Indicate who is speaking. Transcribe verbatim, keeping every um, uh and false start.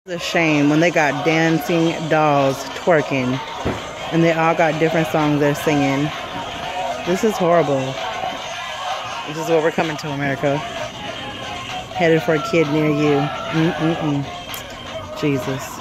Speaker 1: It's a shame when they got dancing dolls twerking and they all got different songs they're singing. This is horrible. This is what we're coming to, America. Headed for a kid near you. Mm-mm-mm. Jesus.